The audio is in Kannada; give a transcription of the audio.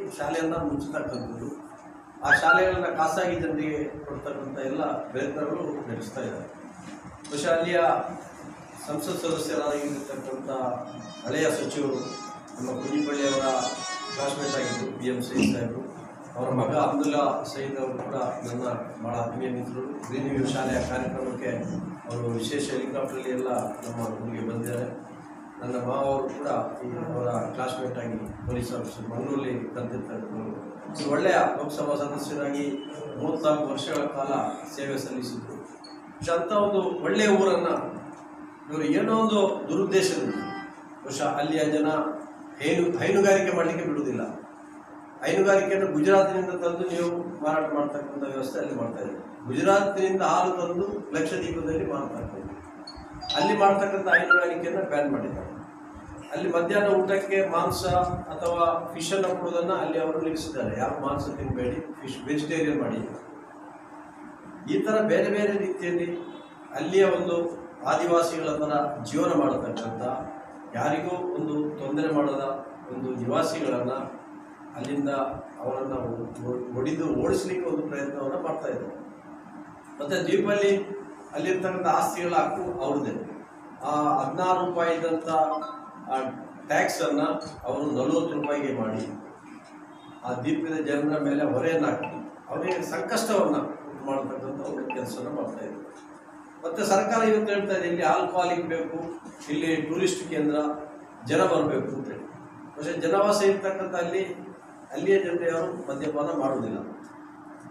ಶಾಲೆಯನ್ನು ಮುಚ್ಚತಕ್ಕಂಥದ್ದು, ಆ ಶಾಲೆಗಳನ್ನು ಖಾಸಗಿ ಜನರಿಗೆ ಕೊಡ್ತಕ್ಕಂಥ ಎಲ್ಲ ಪ್ರಯತ್ನಗಳು ನಡೆಸ್ತಾ ಇದ್ದಾರೆ. ಬಹುಶಃ ಅಲ್ಲಿಯ ಸಂಸತ್ ಸದಸ್ಯರಾಗಿರ್ತಕ್ಕಂಥ ಹಳೆಯ ಸಚಿವರು ನಮ್ಮ ಕುಂಜಿಪಳ್ಳಿಯವರ ಕ್ಲಾಸ್ಮೇಟ್ ಆಗಿದ್ದರು, BM ಸೈದ್ ಸಾಹೇಬರು. ಅವರ ಮಗ ಅಬ್ದುಲ್ಲಾ ಸೈದ್ ಅವರು ಕೂಡ ನನ್ನ ಭಾಳ ಆತ್ಮೀಯ ಮಿತ್ರರು. ಗ್ರೀನ್ ವ್ಯೂ ಶಾಲೆಯ ಕಾರ್ಯಕ್ರಮಕ್ಕೆ ಅವರು ವಿಶೇಷ ಹೆಲಿಕಾಪ್ಟರಲ್ಲಿ ಎಲ್ಲ ನಮ್ಮ ಊರಿಗೆ ಬಂದಿದ್ದಾರೆ. ನನ್ನ ಮಾವರು ಕೂಡ ಅವರ ಕ್ಲಾಸ್ಮೇಟ್ ಆಗಿ ಪೊಲೀಸ್ ಆಫೀಸರ್ ಮಂಗಳೂರಲ್ಲಿ ಕಲ್ತಿರ್ತಕ್ಕಂಥವ್ರು. ಒಳ್ಳೆಯ ಲೋಕಸಭಾ ಸದಸ್ಯರಾಗಿ 34 ವರ್ಷಗಳ ಕಾಲ ಸೇವೆ ಸಲ್ಲಿಸಿದ್ರು. ಅಂಥ ಒಂದು ಒಳ್ಳೆಯ ಊರನ್ನು ಇವರು ಏನೋ ಒಂದು ದುರುದ್ದೇಶದಿಂದ, ಬಹುಶಃ ಅಲ್ಲಿಯ ಜನ ಹೈನುಗಾರಿಕೆ ಮಾಡಲಿಕ್ಕೆ ಬಿಡುವುದಿಲ್ಲ. ಹೈನುಗಾರಿಕೆಯನ್ನು ಗುಜರಾತಿನಿಂದ ತಂದು ನೀವು ಮಾರಾಟ ಮಾಡ್ತಕ್ಕಂಥ ವ್ಯವಸ್ಥೆ ಅಲ್ಲಿ ಮಾಡ್ತಾ ಇದ್ದಾರೆ. ಗುಜರಾತಿನಿಂದ ಹಾಲು ತಂದು ಲಕ್ಷದ್ವೀಪದಲ್ಲಿ ಮಾರ್ತಕ್ಕಂಥ, ಅಲ್ಲಿ ಮಾಡ್ತಕ್ಕಂಥ ಹೈನುಗಾರಿಕೆಯನ್ನು ಬ್ಯಾನ್ ಮಾಡಿದ್ದಾರೆ. ಅಲ್ಲಿ ಮಧ್ಯಾಹ್ನ ಊಟಕ್ಕೆ ಮಾಂಸ ಅಥವಾ ಫಿಶನ್ನು ಕೊಡೋದನ್ನು ಅಲ್ಲಿ ಅವರು ನಿಲ್ಲಿಸಿದ್ದಾರೆ. ಯಾರು ಮಾಂಸ ತಿನ್ನಬೇಡಿ, ವೆಜಿಟೇರಿಯನ್ ಮಾಡಿ. ಈ ಥರ ಬೇರೆ ಬೇರೆ ರೀತಿಯಲ್ಲಿ ಅಲ್ಲಿಯ ಒಂದು ಆದಿವಾಸಿಗಳ ಥರ ಜೀವನ ಮಾಡತಕ್ಕಂಥ, ಯಾರಿಗೂ ಒಂದು ತೊಂದರೆ ಮಾಡದ ಒಂದು ನಿವಾಸಿಗಳನ್ನು ಅಲ್ಲಿಂದ ಅವರನ್ನು ಹೊಡೆದು ಓಡಿಸ್ಲಿಕ್ಕೆ ಒಂದು ಪ್ರಯತ್ನವನ್ನು ಮಾಡ್ತಾ ಇದ್ದಾರೆ. ಮತ್ತು ದ್ವೀಪಲ್ಲಿ ಅಲ್ಲಿರ್ತಕ್ಕಂಥ ಆಸ್ತಿಗಳ ಹಕ್ಕು ಅವ್ರದ್ದೇ. ಆ 16 ರೂಪಾಯಿ ಇದ್ದಂಥ ಟ್ಯಾಕ್ಸನ್ನು ಅವರು 40 ರೂಪಾಯಿಗೆ ಮಾಡಿ ಆ ದ್ವೀಪದ ಜನರ ಮೇಲೆ ಹೊರೆಯನ್ನು ಹಾಕಿ ಅವರಿಗೆ ಸಂಕಷ್ಟವನ್ನು ಉಂಟು ಮಾಡತಕ್ಕಂಥ ಒಂದು ಕೆಲಸವನ್ನು ಮಾಡ್ತಾ ಇದ್ದಾರೆ. ಮತ್ತು ಸರ್ಕಾರ ಇವತ್ತು ಹೇಳ್ತಾ ಇದೆ, ಇಲ್ಲಿ ಆಲ್ಕೋಹಾಲಿಕ್ ಬೇಕು, ಇಲ್ಲಿ ಟೂರಿಸ್ಟ್ ಕೇಂದ್ರ, ಜನ ಬರಬೇಕು ಅಂತೇಳಿ. പക്ഷേ ಜನವಾಸ ಇರ್ತಕ್ಕಂಥ ಅಲ್ಲಿಯ ಜನರು ಯಾರು ಮದ್ಯಪಾನ ಮಾಡುವುದಿಲ್ಲ.